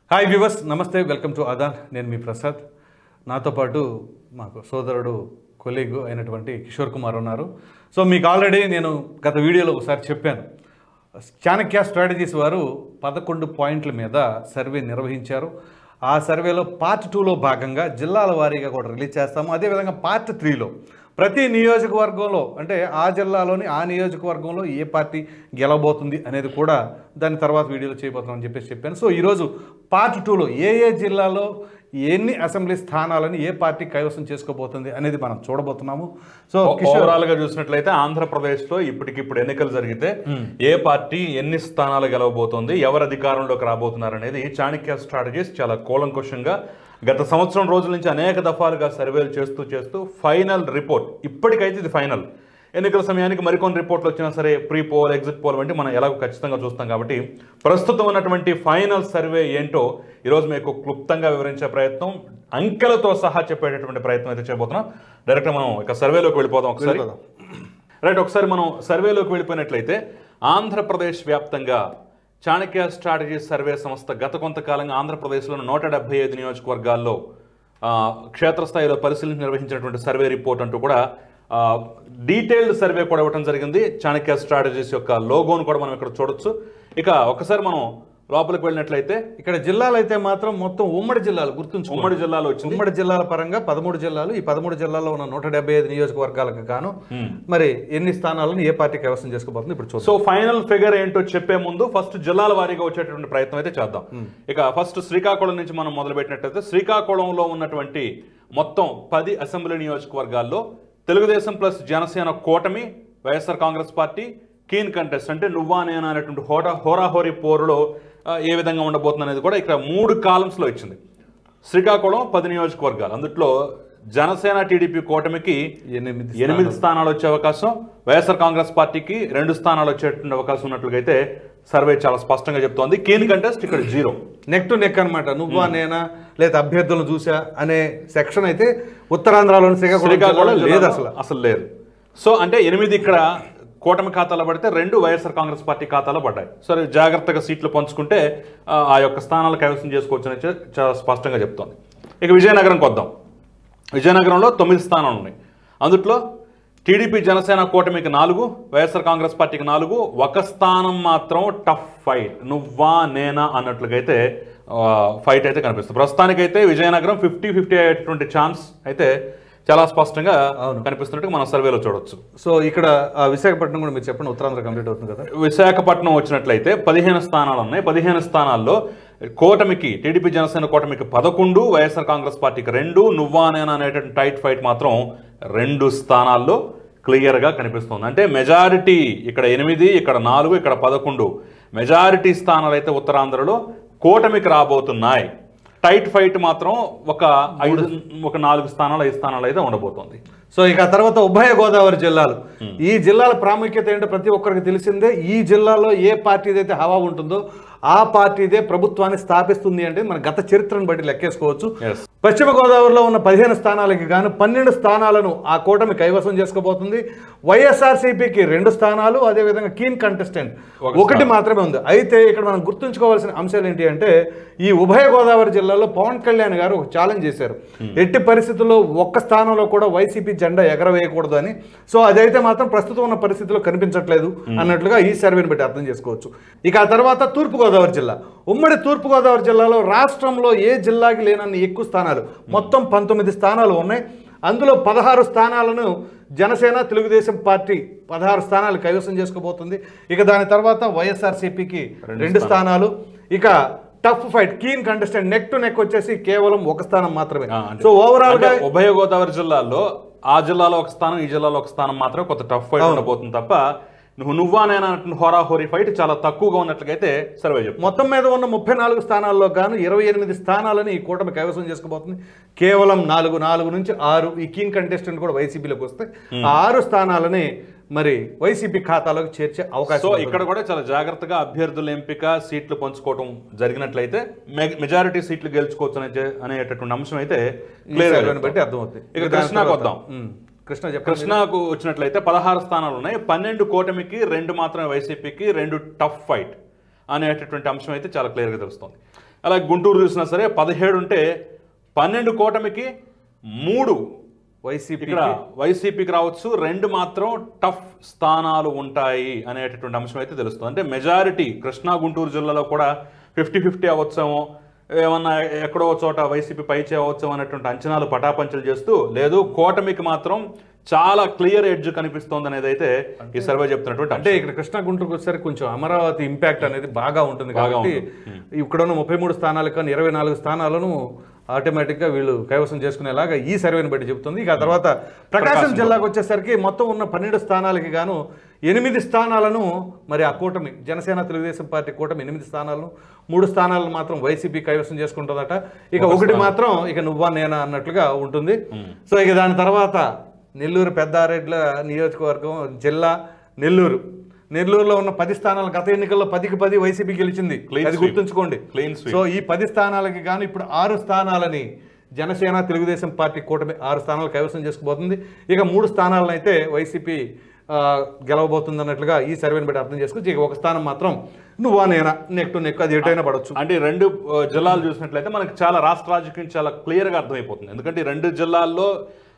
Hi viewers, నమస్తే, welcome to Aadhan. నేను మీ ప్రసాద్. నాతో పాటు మాకు సోదరుడు కొలీగ్ అయినటువంటి కిషోర్ కుమార్ ఉన్నారు. సో మీకు ఆల్రెడీ నేను గత వీడియోలో ఒకసారి చెప్పాను, చాణక్య స్ట్రాటజీస్ వారు 11 పాయింట్ల మీద సర్వే నిర్వహించారు. ఆ సర్వేలో పార్ట్ 2లో భాగంగా జిల్లాల వారీగా కూడా రిలీజ్ చేస్తాము. అదేవిధంగా పార్ట్ 3లో ప్రతి నియోజకవర్గంలో, అంటే ఆ జిల్లాలోని ఆ నియోజకవర్గంలో ఏ పార్టీ గెలవబోతుంది అనేది కూడా దాని తర్వాత వీడియోలో చేయబోతున్నామని చెప్పాను. సో ఈరోజు పార్ట్ 2లో ఏ జిల్లాలో ఎన్ని అసెంబ్లీ స్థానాలను ఏ పార్టీ కైవసం చేసుకోబోతుంది అనేది మనం చూడబోతున్నాము. సో ఓవరాల్ గా చూసినట్లయితే ఆంధ్రప్రదేశ్ లో ఇప్పటికిప్పుడు ఎన్నికలు జరిగితే ఏ పార్టీ ఎన్ని స్థానాలు గెలవబోతోంది, ఎవరు అధికారంలోకి రాబోతున్నారు అనేది చాణక్య స్ట్రాటజీస్ చాలా కూలంకుషంగా గత సంవత్సరం రోజుల నుంచి అనేక దఫాలుగా సర్వేలు చేస్తూ ఫైనల్ రిపోర్ట్, ఇప్పటికైతే ఇది ఫైనల్. ఎన్నికల సమయానికి మరికొన్ని రిపోర్ట్లు వచ్చినా సరే ప్రీ పోల్, ఎగ్జిట్ పోల్ వంటి మనం ఎలాగో ఖచ్చితంగా చూస్తాం. కాబట్టి ప్రస్తుతం ఉన్నటువంటి ఫైనల్ సర్వే ఏంటో ఈరోజు మీకు క్లుప్తంగా వివరించే ప్రయత్నం, అంకెలతో సహా చెప్పేటటువంటి ప్రయత్నం అయితే చేయబోతున్నాం. డైరెక్ట్గా మనం ఇక సర్వేలోకి వెళ్ళిపోదాం. ఒకసారి మనం సర్వేలోకి వెళ్ళిపోయినట్లయితే ఆంధ్రప్రదేశ్ వ్యాప్తంగా చాణక్య స్ట్రాటజీస్ సర్వే సంస్థ గత కొంతకాలంగా ఆంధ్రప్రదేశ్లోని 175 నియోజకవర్గాల్లో క్షేత్రస్థాయిలో పరిశీలన నిర్వహించినటువంటి సర్వే రిపోర్ట్ అంటూ కూడా డీటెయిల్డ్ సర్వే కూడా ఇవ్వడం జరిగింది. చాణక్య స్ట్రాటజీస్ యొక్క లోగోను కూడా మనం ఇక్కడ చూడొచ్చు. ఇక ఒకసారి మనం లోపలికి వెళ్ళినట్లయితే ఇక్కడ జిల్లాలు అయితే మాత్రం మొత్తం ఉమ్మడి జిల్లాలు గుర్తుంచు, ఉమ్మడి జిల్లాలో వచ్చింది. ఉమ్మడి జిల్లాల పరంగా 13 జిల్లాలు. ఈ 13 జిల్లాల్లో ఉన్న 175 నియోజకవర్గాలకు గాను మరి ఎన్ని స్థానాలను ఏ పార్టీ కైవసం చేసుకోబోతుంది ఇప్పుడు చూద్దాం. సో ఫైనల్ ఫిగర్ ఏంటో చెప్పే ముందు ఫస్ట్ జిల్లాల వారీగా వచ్చేటటువంటి ప్రయత్నం అయితే చేద్దాం. ఇక ఫస్ట్ శ్రీకాకుళం నుంచి మనం మొదలు పెట్టినట్లయితే శ్రీకాకుళంలో ఉన్నటువంటి మొత్తం 10 అసెంబ్లీ నియోజకవర్గాల్లో తెలుగుదేశం ప్లస్ జనసేన కూటమి, YSR Congress party keen contest, అంటే నువ్వా నేనా అనేటువంటి హోరాహోరీ పోరులో ఏ విధంగా ఉండబోతుంది అనేది కూడా ఇక్కడ 3 కాలమ్స్లో ఇచ్చింది. శ్రీకాకుళం 10 నియోజకవర్గాలు, అందుట్లో జనసేన టీడీపీ కూటమికి 8 స్థానాలు వచ్చే అవకాశం, వైఎస్ఆర్ కాంగ్రెస్ పార్టీకి 2 స్థానాలు వచ్చేటువంటి అవకాశం ఉన్నట్లుగా అయితే సర్వే చాలా స్పష్టంగా చెప్తోంది. కీన్ కంటెస్ట్ ఇక్కడ 0, నెక్ టు నెక్ అనమాట. నువ్వా నేనా లేదా అభ్యర్థులను చూసా అనే సెక్షన్ అయితే ఉత్తరాంధ్రలోని శ్రీకాకుళం లేదు, అసలు లేదు. సో అంటే 8 ఇక్కడ కూటమి ఖాతాలో పడితే 2 వైఎస్ఆర్ కాంగ్రెస్ పార్టీ ఖాతాలో పడ్డాయి. సరే, జాగ్రత్తగా సీట్లు పంచుకుంటే ఆ యొక్క స్థానాలు కైవసం చేసుకోవచ్చు అని చాలా స్పష్టంగా చెప్తోంది. ఇక విజయనగరంకి వద్దాం. విజయనగరంలో 9 స్థానాలు ఉన్నాయి. అందుట్లో టీడీపీ జనసేన కూటమికి 4, వైఎస్ఆర్ కాంగ్రెస్ పార్టీకి 4, ఒక స్థానం మాత్రం టఫ్ ఫైట్, నువ్వా నేనా అన్నట్లుగా అయితే ఫైట్ అయితే కనిపిస్తుంది. ప్రస్తుతానికైతే విజయనగరం 50-50 అయ్యేటువంటి ఛాన్స్ అయితే చాలా స్పష్టంగా కనిపిస్తున్నట్టు మనం సర్వేలో చూడొచ్చు. సో ఇక్కడ విశాఖపట్నం కూడా మీరు చెప్పండి, ఉత్తరాంధ్ర కంప్లీట్ అవుతుంది కదా. విశాఖపట్నం వచ్చినట్లయితే 15 స్థానాలు ఉన్నాయి. 15 స్థానాల్లో కూటమికి, టీడీపీ జనసేన కూటమికి 11, వైఎస్ఆర్ కాంగ్రెస్ పార్టీకి 2, నువ్వా నేనా అనేటువంటి టైట్ ఫైట్ మాత్రం 2 స్థానాల్లో క్లియర్గా కనిపిస్తుంది. అంటే మెజారిటీ ఇక్కడ 8, ఇక్కడ 4, ఇక్కడ 11 మెజారిటీ స్థానాలు అయితే ఉత్తరాంధ్రలో కూటమికి రాబోతున్నాయి. టైట్ ఫైట్ మాత్రం ఒక 4 స్థానాలు 5 స్థానాలు అయితే ఉండబోతోంది. సో ఇక తర్వాత ఉభయ గోదావరి జిల్లాలు, ఈ జిల్లాల ప్రాముఖ్యత ఏంటో ప్రతి ఒక్కరికి తెలిసిందే. ఈ జిల్లాలో ఏ పార్టీదైతే హవా ఉంటుందో ఆ పార్టీదే ప్రభుత్వాన్ని స్థాపిస్తుంది అంటే మన గత చరిత్రను బట్టి లెక్కేసుకోవచ్చు. పశ్చిమ గోదావరిలో ఉన్న 15 స్థానాలకి గాను 12 స్థానాలను ఆ కూటమి కైవసం చేసుకోబోతుంది. వైఎస్ఆర్సీపీకి 2 స్థానాలు, అదేవిధంగా కీన్ కంటెస్టెంట్ 1 మాత్రమే ఉంది. అయితే ఇక్కడ మనం గుర్తుంచుకోవాల్సిన అంశాలు ఏంటి అంటే, ఈ ఉభయ గోదావరి జిల్లాలో పవన్ కళ్యాణ్ గారు ఒక ఛాలెంజ్ చేశారు, ఎట్టి పరిస్థితుల్లో ఒక్క స్థానంలో కూడా వైసీపీ జెండా ఎగరవేయకూడదు అని. సో అదైతే మాత్రం ప్రస్తుతం ఉన్న పరిస్థితిలో కనిపించట్లేదు అన్నట్లుగా ఈ సర్వేని బట్టి అర్థం చేసుకోవచ్చు. ఇక ఆ తర్వాత తూర్పుగోదావరి జిల్లా, ఉమ్మడి తూర్పుగోదావరి జిల్లాలో రాష్ట్రంలో ఏ జిల్లాకి లేనన్ని ఎక్కువ స్థానాలు, మొత్తం 19 స్థానాలు ఉన్నాయి. అందులో 16 స్థానాలను జనసేన తెలుగుదేశం పార్టీ 16 స్థానాలు కైవసం చేసుకోబోతుంది. ఇక దాని తర్వాత వైఎస్ఆర్సీపీకి 2 స్థానాలు. ఇక tough fight, keen contestant, neck to neck వచ్చేసి కేవలం 1 స్థానం మాత్రమే. సో ఓవరాల్ గా ఉభయ గోదావరి జిల్లాలో ఆ జిల్లాలో 1 స్థానం, ఈ జిల్లాలో 1 స్థానం మాత్రమే కొంత టఫ్ ఫైట్ ఉండబోతుంది తప్ప నువ్వా నేనా హోరాహోరీ ఫైట్ చాలా తక్కువగా ఉన్నట్లుగైతే సర్వే చెప్తుంది. మొత్తం మీద ఉన్న 34 స్థానాల్లో గాను 28 స్థానాలని ఈ కూటమి కైవసం చేసుకోబోతుంది. కేవలం 4 నుంచి 6 ఈ కీన్ కంటెస్టెంట్ కూడా వైసీపీలోకి వస్తే 6 స్థానాలని మరి వైసీపీ ఖాతాలోకి చేర్చే అవకాశం. సో ఇక్కడ కూడా చాలా జాగ్రత్తగా అభ్యర్థుల ఎంపిక, సీట్లు పంచుకోవడం జరిగినట్లయితే మెజారిటీ సీట్లు గెలుచుకోవచ్చు అనేటటువంటి అంశం అయితే క్లియర్ బట్టి అర్థమవుతుంది. ఇక కృష్ణాకు వద్దాం. కృష్ణాకు వచ్చినట్లయితే 16 స్థానాలు ఉన్నాయి. 12 కూటమికి, 2 మాత్రమే వైసీపీకి, 2 టఫ్ ఫైట్ అనేటటువంటి అంశం అయితే చాలా క్లియర్గా తెలుస్తుంది. అలా గుంటూరు చూసినా సరే 17 ఉంటే 12 కూటమికి 3 ఇక్కడ వైసీపీకి రావచ్చు, 2 మాత్రం టఫ్ స్థానాలు ఉంటాయి అనేటటువంటి అంశం అయితే తెలుస్తుంది. అంటే మెజారిటీ కృష్ణా గుంటూరు జిల్లాలో కూడా 50-50 అవ్వచ్చేమో, ఏమన్నా ఎక్కడో చోట వైసీపీ పై చేయవచ్చు అనేటువంటి అంచనాలు పటాపంచలు చేస్తూ, లేదు కూటమికి మాత్రం చాలా క్లియర్ ఎడ్జ్ కనిపిస్తోంది అనేది అయితే ఈ సర్వే చెప్తున్నటువంటి. అంటే ఇక్కడ కృష్ణా గుంటూరుకు వచ్చేసరికి కొంచెం అమరావతి ఇంపాక్ట్ అనేది బాగా ఉంటుంది కాబట్టి ఇక్కడ ఉన్న 33 స్థానాలు కానీ 24 స్థానాలను ఆటోమేటిక్గా వీళ్ళు కైవసం చేసుకునేలాగా ఈ సర్వేని బట్టి చెబుతుంది. ఇక తర్వాత ప్రకాశం జిల్లాకు వచ్చేసరికి మొత్తం ఉన్న 12 స్థానాలకి గాను 8 స్థానాలను మరి ఆ కూటమి జనసేన తెలుగుదేశం పార్టీ కూటమి 8 స్థానాలను, 3 స్థానాలను మాత్రం వైసీపీ కైవసం చేసుకుంటుందట. ఇక 1 మాత్రం ఇక నువ్వా నేనా అన్నట్లుగా ఉంటుంది. సో ఇక దాని తర్వాత నెల్లూరు పెద్దారెడ్ల నియోజకవర్గం జిల్లా నెల్లూరులో ఉన్న 10 స్థానాలు గత ఎన్నికల్లో 10కి 10 వైసీపీ గెలిచింది, అది గుర్తుంచుకోండి. సో ఈ 10 స్థానాలకి గాను ఇప్పుడు 6 స్థానాలని జనసేన తెలుగుదేశం పార్టీ కూటమి 6 స్థానాలు కైవసం చేసుకుపోతుంది. ఇక 3 స్థానాలను అయితే వైసీపీ గెలవబోతుంది అన్నట్లుగా ఈ సర్వేని బట్టి అర్థం చేసుకోవచ్చు. ఇక 1 స్థానం మాత్రం నువ్వా నేనా నెక్ టు నెక్, అది ఎటైనా పడవచ్చు. అంటే 2 జిల్లాలు చూసినట్లయితే మనకి చాలా రాష్ట్ర రాజకీయం చాలా క్లియర్గా అర్థమైపోతుంది. ఎందుకంటే 2 జిల్లాల్లో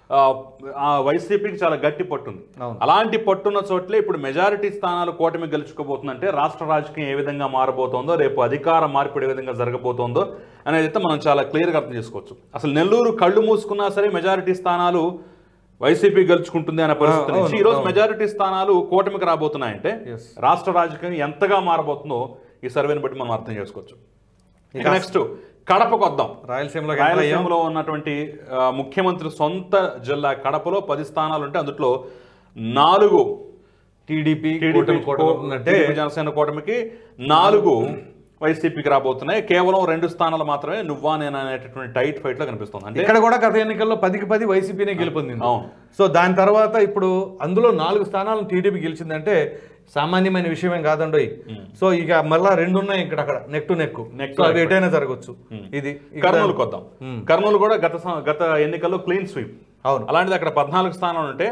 వైసీపీకి చాలా గట్టి పట్టుంది. అలాంటి పట్టున్న చోట్లే ఇప్పుడు మెజారిటీ స్థానాలు కూటమి గెలుచుకోబోతుందంటే రాష్ట్ర రాజకీయం ఏ విధంగా మారబోతోందో, రేపు అధికార మార్పిడి ఏ విధంగా జరగబోతోందో అనేది అయితే మనం చాలా క్లియర్గా అర్థం చేసుకోవచ్చు. అసలు నెల్లూరు కళ్ళు మూసుకున్నా సరే మెజారిటీ స్థానాలు వైసీపీ గెలుచుకుంటుంది అనే పరిస్థితి నుంచి ఈరోజు మెజారిటీ స్థానాలు కూటమికి రాబోతున్నాయంటే రాష్ట్ర రాజకీయం ఎంతగా మారబోతుందో ఈ సర్వేని బట్టి మనం అర్థం చేసుకోవచ్చు. ఇక నెక్స్ట్ కడపకు వద్దాం. రాయలసీమలో ఉన్నటువంటి ముఖ్యమంత్రి సొంత జిల్లా కడపలో 10 స్థానాలు ఉంటే అందులో 4 టీడీపీ జనసేన కూటమికి, 4 వైసీపీకి రాబోతున్నాయి. కేవలం 2 స్థానాలు మాత్రమే నువ్వా నేను అనేటటువంటి టైట్ ఫైట్ లో కనిపిస్తుంది. అంటే ఇక్కడ కూడా గత ఎన్నికల్లో 10కి 10 వైసీపీనే గెలుపొందింది. సో దాని తర్వాత ఇప్పుడు అందులో 4 స్థానాలను టీడీపీ గెలిచిందంటే సామాన్యమైన విషయమేం కాదండి. సో ఇక మళ్ళా 2 ఉన్నాయి ఇక్కడ, అక్కడ నెక్ టు నెక్, అది ఎటైనా జరగచ్చు. ఇది కర్నూలుకి వద్దాం. కర్నూలు కూడా గత ఎన్నికల్లో క్లీన్ స్వీప్. అవును. అలాంటిది అక్కడ 14 స్థానాలు ఉంటే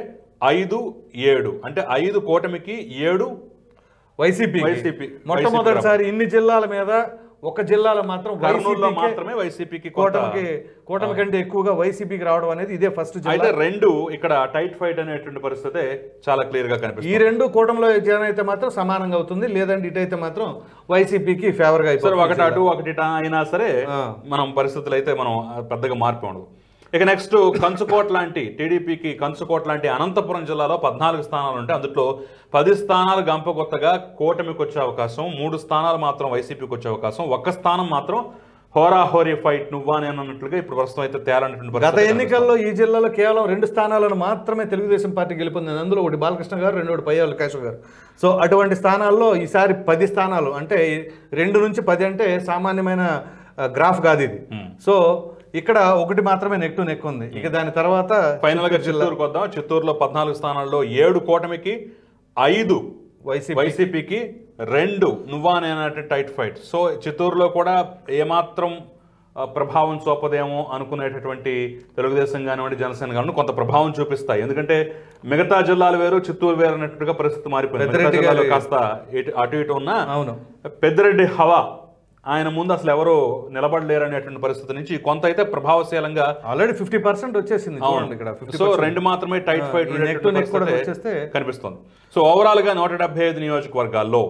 5-7 అంటే 5 కూటమికి 7 వైసీపీ. మొట్టమొదటిసారి ఇన్ని జిల్లాల మీద ఒక జిల్లాలో మాత్రం మాత్రమే వైసీపీకి కూటమి కంటే ఎక్కువగా వైసీపీకి రావడం అనేది ఇదే ఫస్ట్. అయితే 2 ఇక్కడ టైట్ ఫైట్ అనేటువంటి పరిస్థితి చాలా క్లియర్ గా కనిపిస్తుంది. ఈ 2 కూటమిలో అయితే మాత్రం సమానంగా అవుతుంది, లేదంటే ఇటైతే మాత్రం వైసీపీకి ఫేవర్ గా అయిపోతుంది. ఒకటి అటు ఒకటి అయినా సరే మనం పరిస్థితులు అయితే మనం పెద్దగా మార్పు ఉండదు. ఇక నెక్స్ట్ కంచుకోట లాంటి టీడీపీకి కంచుకోట లాంటి అనంతపురం జిల్లాలో 14 స్థానాలు ఉంటే అందులో 10 స్థానాలు గంపకొత్తగా కూటమికి వచ్చే అవకాశం, 3 స్థానాలు మాత్రం వైసీపీకి వచ్చే అవకాశం, 1 స్థానం మాత్రం హోరాహోరీ ఫైట్ నువ్వా నేను అన్నట్లుగా ఇప్పుడు ప్రస్తుతం అయితే తేలన్నటువంటి. గత ఎన్నికల్లో ఈ జిల్లాలో కేవలం 2 స్థానాలను మాత్రమే తెలుగుదేశం పార్టీ గెలుపొందింది. అందులో ఒకటి బాలకృష్ణ గారు, 2 పయ్యావుల కేశవ్ గారు. సో అటువంటి స్థానాల్లో ఈసారి 10 స్థానాలు అంటే 2 నుంచి 10 అంటే సామాన్యమైన గ్రాఫ్ కాదు ఇది. సో ఇక్కడ 1 మాత్రమే నెక్ టు నెక్ ఉంది. ఇక దాని తర్వాత ఫైనల్ గా చిత్తూరుకు వద్దాం. చిత్తూరులో 14 స్థానాల్లో 7 కూటమికి, 5 వైసీపీకి, 2 నువ్వా నేనంటే టైట్ ఫైట్. సో చిత్తూరులో కూడా ఏమాత్రం ప్రభావం చూపదేమో అనుకునేటటువంటి తెలుగుదేశం కానివ్వండి జనసేన కానివ్వండి కొంత ప్రభావం చూపిస్తాయి. ఎందుకంటే మిగతా జిల్లాలు వేరు, చిత్తూరు వేరు అన్నట్టుగా పరిస్థితి మారిపోయింది. కాస్త అటు ఇటు ఉన్న పెద్దిరెడ్డి హవా ఆయన ముందు అసలు ఎవరు నిలబడలేరు అనేటువంటి పరిస్థితి నుంచి కొంత అయితే ప్రభావశీలంగా ఆల్రెడీ 50% వచ్చేసింది. సో 2 మాత్రమే టైట్ ఫైట్ కనిపిస్తుంది. సో ఓవరాల్ గా 175 నియోజకవర్గాల్లో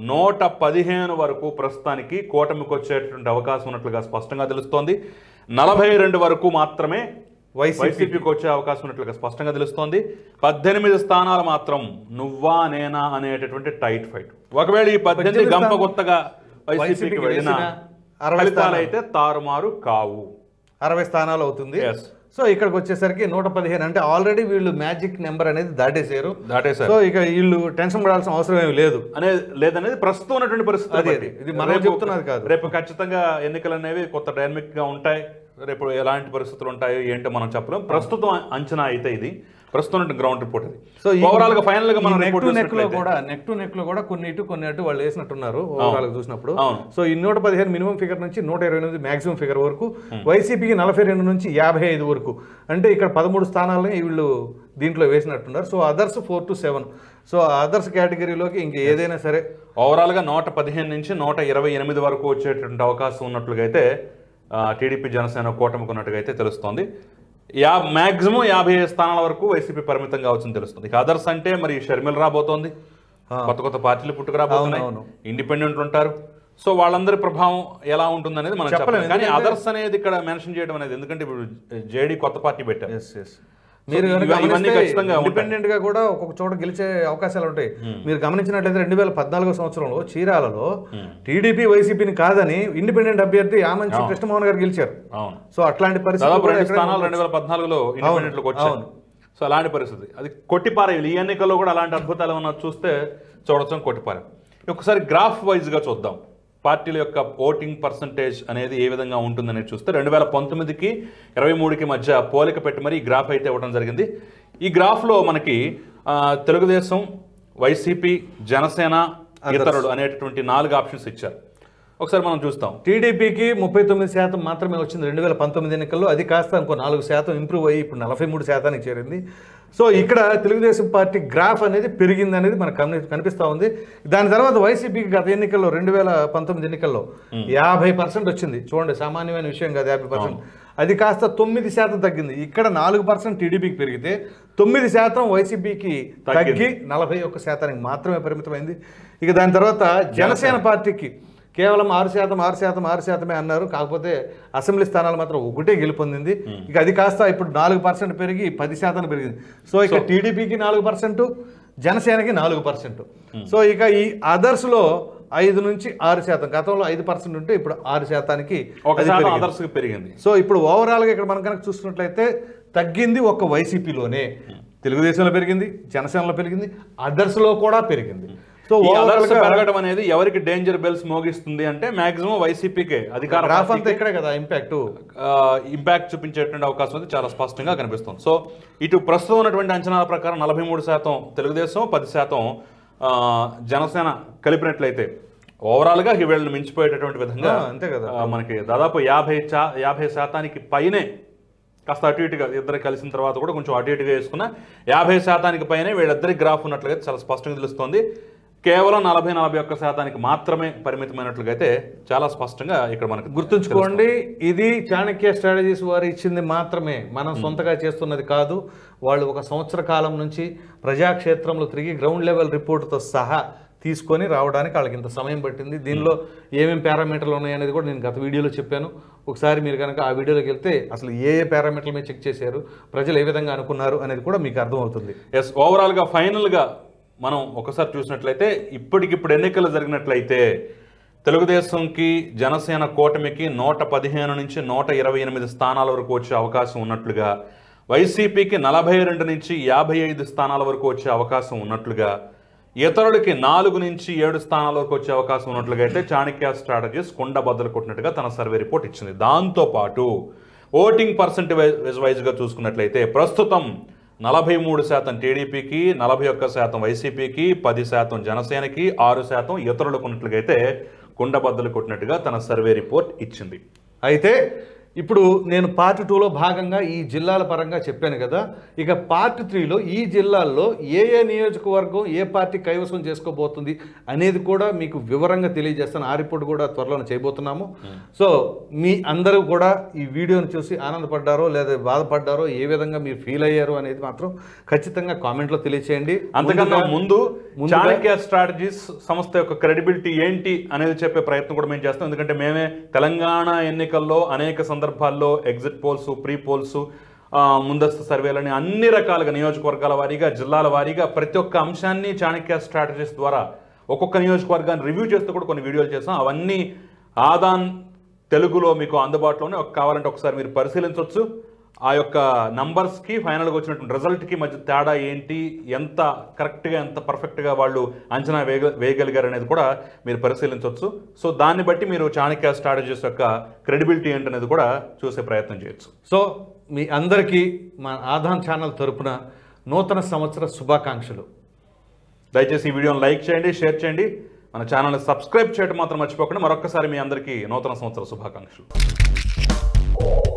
115 వరకు ప్రస్తుతానికి కూటమికి వచ్చేటువంటి అవకాశం ఉన్నట్లుగా స్పష్టంగా తెలుస్తోంది. 42 వరకు మాత్రమే వైసీపీకి వచ్చే అవకాశం ఉన్నట్లుగా స్పష్టంగా తెలుస్తోంది. 18 స్థానాలు మాత్రం నువ్వా నేనా అనేటటువంటి టైట్ ఫైట్. ఒకవేళ ఈ 18 గంపగొత్తగా వైసీపీకి వెళ్ళిన ఫలితాలు అయితే తారుమారు కావు, 60 స్థానాలు అవుతుంది. సో ఇక్కడికి వచ్చేసరికి 115 అంటే ఆల్రెడీ వీళ్ళు మ్యాజిక్ నెంబర్ అనేది దాటేశారు. సో ఇక వీళ్ళు టెన్షన్ పడాల్సిన అవసరం ఏమి లేదనేది ప్రస్తుతం ఉన్నటువంటి పరిస్థితి. ఇది మనం చెప్తున్నది కాదు. రేపు ఖచ్చితంగా ఎన్నికలు అనేవి కొత్త డైనమిక్ గా ఉంటాయి. రేపు ఎలాంటి పరిస్థితులు ఉంటాయో ఏంటో మనం చెప్పలేం. ప్రస్తుతం అంచనా అయితే ఇది, ప్రస్తుతం గ్రౌండ్ రిపోర్ట్ ఇది. సో ఓవరాల్ గా ఫైనల్ గా మనం నెక్ టు నెక్ లో కూడా కొన్ని ఇటు కొన్ని అటు వాళ్ళు వేసినట్టున్నారు ఓవరాల్ గా చూసినప్పుడు. సో ఈ 115 మినిమం ఫిగర్ నుంచి 128 మాక్సిమం ఫిగర్ వరకు, వైసీపీకి 42 నుంచి 55 వరకు, అంటే ఇక్కడ 13 స్థానాలని వీళ్ళు దీంట్లో వేసినట్టున్నారు. So others 4 to 7. So others కేటగిరీలోకి ఇంక ఏదైనా సరే ఓవరాల్ గా 115 నుంచి 128 వరకు వచ్చేటువంటి అవకాశం ఉన్నట్లుగా అయితే టీడీపీ జనసేన కూటమికి ఉన్నట్టుగా అయితే తెలుస్తోంది. మ్యాక్సిమం 55 స్థానాల వరకు వైసీపీ పరిమితం కావచ్చని తెలుస్తుంది. ఇక అదర్స్ అంటే మరి షర్మిల రాబోతోంది, కొత్త కొత్త పార్టీలు పుట్టుకురాబోతున్నాయి, ఇండిపెండెంట్ ఉంటారు. సో వాళ్ళందరి ప్రభావం ఎలా ఉంటుంది అనేది మనం చెప్పలేము. కానీ అదర్స్ అనేది ఇక్కడ మెన్షన్ చేయడం అనేది, ఎందుకంటే ఇప్పుడు జేడీ కొత్త పార్టీ పెట్టారు. మీరు ఇండిపెండెంట్ గా కూడా ఒక్కొక్క చోట గెలిచే అవకాశాలు ఉంటాయి. మీరు గమనించినట్లయితే 2014 సంవత్సరంలో చీరాలలో టీడీపీ వైసీపీని కాదని ఇండిపెండెంట్ అభ్యర్థి ఆమంచి కృష్ణమోహన్ గారు గెలిచారు. సో అట్లాంటి పరిస్థితి 2014లో ఇండిపెండెంట్లోకి వచ్చారు. సో అలాంటి పరిస్థితి అది కొట్టిపారేయాలి. ఈ ఎన్నికల్లో కూడా అలాంటి అద్భుతాలు ఏమన్నా చూస్తే చూడొచ్చు, కొట్టిపారే. ఒకసారి గ్రాఫ్ వైజ్ గా చూద్దాం పార్టీల యొక్క ఓటింగ్ పర్సంటేజ్ అనేది ఏ విధంగా ఉంటుందనేది చూస్తే 2019కి 23కి మధ్య పోలిక పెట్టి మరి ఈ గ్రాఫ్ అయితే ఇవ్వడం జరిగింది. ఈ గ్రాఫ్లో మనకి తెలుగుదేశం, వైసీపీ, జనసేన, ఇతరులు అనేటటువంటి 4 ఆప్షన్స్ ఇచ్చారు. ఒకసారి మనం చూస్తాం. టీడీపీకి 39% మాత్రమే వచ్చింది 2019 ఎన్నికల్లో. అది కాస్త ఇంకో 4% ఇంప్రూవ్ అయ్యి ఇప్పుడు 43% చేరింది. సో ఇక్కడ తెలుగుదేశం పార్టీ గ్రాఫ్ అనేది పెరిగింది అనేది మనకు కనిపిస్తూ ఉంది. దాని తర్వాత వైసీపీకి గత ఎన్నికల్లో 2019 ఎన్నికల్లో 50% వచ్చింది. చూడండి, సామాన్యమైన విషయం కాదు 50%. అది కాస్త 9% తగ్గింది. ఇక్కడ 4% టీడీపీకి పెరిగితే 9% వైసీపీకి తగ్గి 41% మాత్రమే పరిమితమైంది. ఇక దాని తర్వాత జనసేన పార్టీకి కేవలం 6% అన్నారు. కాకపోతే అసెంబ్లీ స్థానాలు మాత్రం ఒకటే గెలుపొందింది. ఇక అది కాస్త ఇప్పుడు 4% పెరిగి 10% పెరిగింది. సో ఇక టీడీపీకి 4%, జనసేనకి 4%. సో ఇక ఈ అదర్స్లో 5 నుంచి 6%, గతంలో 5% ఉంటే ఇప్పుడు 6% పెరిగింది. సో ఇప్పుడు ఓవరాల్గా ఇక్కడ మనం కనుక చూసుకున్నట్లయితే తగ్గింది ఒక్క వైసీపీలోనే. తెలుగుదేశంలో పెరిగింది, జనసేనలో పెరిగింది, అదర్స్లో కూడా పెరిగింది. సో పెరగడం అనేది ఎవరికి డేంజర్ బెల్స్ మోగిస్తుంది అంటే మాక్సిమం వైసీపీకే అధికార ఇక్కడే కదా ఇంపాక్ట్ చూపించేటువంటి అవకాశం అయితే చాలా స్పష్టంగా కనిపిస్తుంది. సో ఇటు ప్రస్తుతం ఉన్నటువంటి అంచనాల ప్రకారం 43% తెలుగుదేశం, 10% జనసేన కలిపినట్లయితే ఓవరాల్గా వీళ్ళని మించిపోయేటటువంటి విధంగా అంతే కదా మనకి దాదాపు 50% పైనే, కాస్త అటు ఇటుగా ఇద్దరు కలిసిన తర్వాత కూడా కొంచెం అటు ఇటుగా వేసుకున్న 50% పైనే వీళ్ళిద్దరి గ్రాఫ్ ఉన్నట్లుగా చాలా స్పష్టంగా తెలుస్తుంది. కేవలం 40-41% మాత్రమే పరిమితమైనట్లుగా అయితే చాలా స్పష్టంగా ఇక్కడ మనకు గుర్తుంచుకోండి. ఇది చాణక్య స్ట్రాటజీస్ వారు ఇచ్చింది మాత్రమే, మనం సొంతగా చేస్తున్నది కాదు. వాళ్ళు 1 సంవత్సర కాలం నుంచి ప్రజాక్షేత్రంలో తిరిగి గ్రౌండ్ లెవెల్ రిపోర్ట్తో సహా తీసుకొని రావడానికి వాళ్ళకి ఇంత సమయం పట్టింది. దీనిలో ఏమేమి పారామీటర్లు ఉన్నాయనేది కూడా నేను గత వీడియోలో చెప్పాను. ఒకసారి మీరు కనుక ఆ వీడియోలోకి వెళ్తే అసలు ఏ పారామీటర్ల మీద చెక్ చేశారు, ప్రజలు ఏ విధంగా అనుకున్నారు అనేది కూడా మీకు అర్థమవుతుంది. ఓవరాల్గా ఫైనల్గా మనం ఒకసారి చూసినట్లయితే ఇప్పటికిప్పుడు ఎన్నికలు జరిగినట్లయితే తెలుగుదేశంకి, జనసేన కూటమికి 115 నుంచి 128 స్థానాల వరకు వచ్చే అవకాశం ఉన్నట్లుగా, వైసీపీకి 42 నుంచి 55 స్థానాల వరకు వచ్చే అవకాశం ఉన్నట్లుగా, ఇతరులకి 4 నుంచి 7 స్థానాల వరకు వచ్చే అవకాశం ఉన్నట్లుగా అయితే చాణక్య స్ట్రాటజీస్ కుండ బద్దలు కొట్టినట్టుగా తన సర్వే రిపోర్ట్ ఇచ్చింది. దాంతోపాటు ఓటింగ్ పర్సెంటేజ్ వైజ్గా చూసుకున్నట్లయితే ప్రస్తుతం 43% టీడీపీకి, 41% వైసీపీకి, 10% జనసేనకి, 6% ఇతరులకు ఉన్నట్లుగా అయితే కుండ బద్దలు కొట్టినట్టుగా తన సర్వే రిపోర్ట్ ఇచ్చింది. అయితే ఇప్పుడు నేను పార్ట్ 2లో భాగంగా ఈ జిల్లాల పరంగా చెప్పాను కదా. ఇక పార్ట్ 3లో ఈ జిల్లాల్లో ఏ నియోజకవర్గం ఏ పార్టీ కైవసం చేసుకోబోతుంది అనేది కూడా మీకు వివరంగా తెలియజేస్తాను. ఆ రిపోర్ట్ కూడా త్వరలోనే చేయబోతున్నాము. సో మీ అందరూ కూడా ఈ వీడియోని చూసి ఆనందపడ్డారో లేదా బాధపడ్డారో, ఏ విధంగా మీరు ఫీల్ అయ్యారో అనేది మాత్రం ఖచ్చితంగా కామెంట్లో తెలియచేయండి. అంతకన్నా ముందు చాణక్య స్ట్రాటజీస్ సంస్థ యొక్క క్రెడిబిలిటీ ఏంటి అనేది చెప్పే ప్రయత్నం కూడా మేము చేస్తాం. ఎందుకంటే మేమే తెలంగాణ ఎన్నికల్లో అనేక సందర్భాల్లో ఎగ్జిట్ పోల్స్, ప్రీ పోల్స్, ముందస్తు సర్వేలని అన్ని రకాలుగా నియోజకవర్గాల వారీగా, జిల్లాల వారీగా ప్రతి ఒక్క అంశాన్ని చాణక్య స్ట్రాటజీస్ ద్వారా ఒక్కొక్క నియోజకవర్గాన్ని రివ్యూ చేస్తూ కూడా కొన్ని వీడియోలు చేస్తాం. అవన్నీ ఆదాన్ తెలుగులో మీకు అందుబాటులోనే కావాలంటే ఒకసారి మీరు పరిశీలించవచ్చు. ఆ యొక్క నంబర్స్కి ఫైనల్గా వచ్చినటువంటి రిజల్ట్కి మధ్య తేడా ఏంటి, ఎంత కరెక్ట్గా ఎంత పర్ఫెక్ట్గా వాళ్ళు అంచనా వేయగలిగారు అనేది కూడా మీరు పరిశీలించవచ్చు. సో దాన్ని బట్టి మీరు చాణక్య స్ట్రాటజీస్ యొక్క క్రెడిబిలిటీ ఏంటనేది కూడా చూసే ప్రయత్నం చేయొచ్చు. సో మీ అందరికీ మా ఆదాన్ ఛానల్ తరపున నూతన సంవత్సర శుభాకాంక్షలు. దయచేసి ఈ వీడియోని లైక్ చేయండి, షేర్ చేయండి, మన ఛానల్ని సబ్స్క్రైబ్ చేయడం మాత్రం మర్చిపోకుండా. మరొక్కసారి మీ అందరికీ నూతన సంవత్సర శుభాకాంక్షలు.